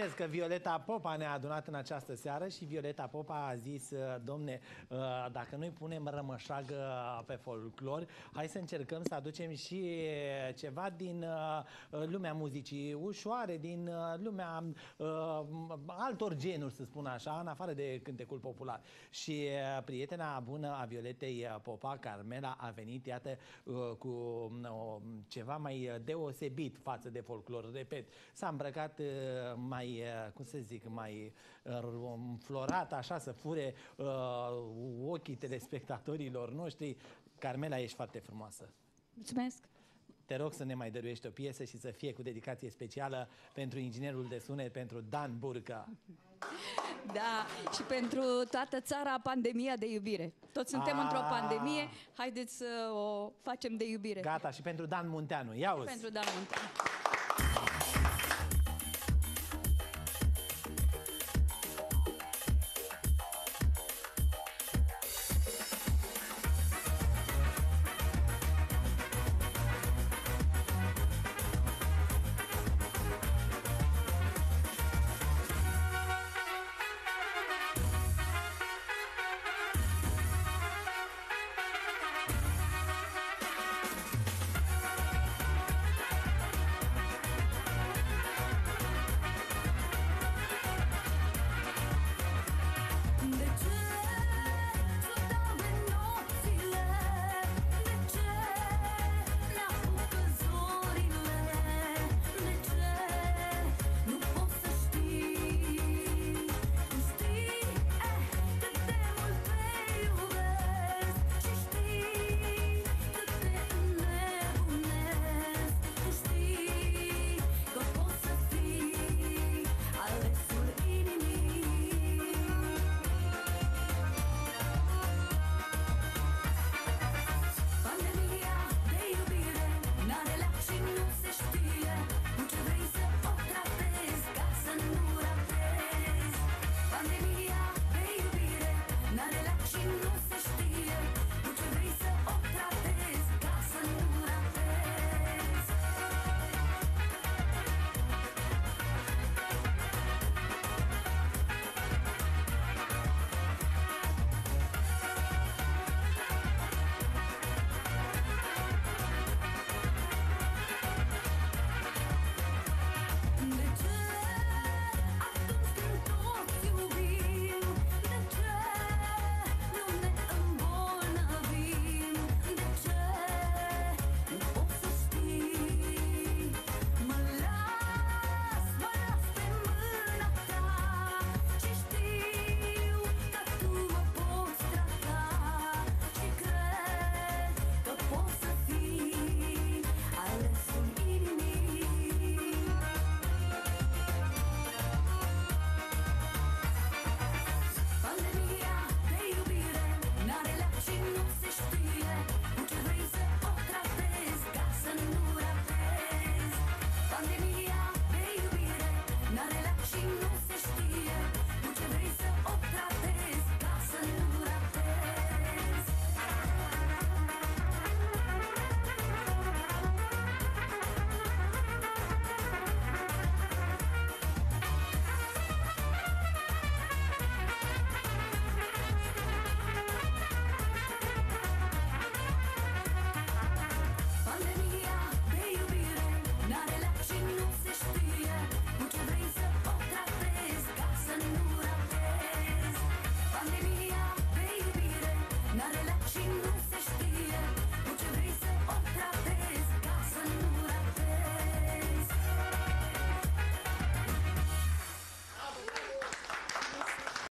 Că Violeta Popa ne-a adunat în această seară și Violeta Popa a zis, domne, dacă noi punem rămășagă pe folclor, hai să încercăm să aducem și ceva din lumea muzicii ușoare, din lumea altor genuri, să spun așa, în afară de cântecul popular. Și prietena bună a Violetei Popa, Carmela, a venit, iată, cu ceva mai deosebit față de folclor. Repet, s-a îmbrăcat mai, cum să zic, mai înflorat, așa, să fure ochii telespectatorilor noștri. Carmela, ești foarte frumoasă. Mulțumesc! Te rog să ne mai dăruiești o piesă și să fie cu dedicație specială pentru inginerul de sunet, pentru Dan Burcă. Da, și pentru toată țara, pandemia de iubire. Toți suntem într-o pandemie, haideți să o facem de iubire. Gata, și pentru Dan Munteanu. Ia uzi. Pentru Dan Munteanu.